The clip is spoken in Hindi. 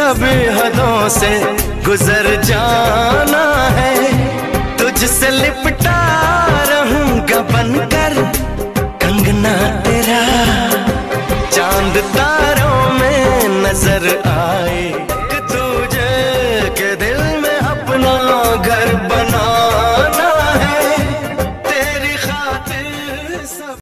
सभी हदों से गुजर जाना है, तुझसे लिपटा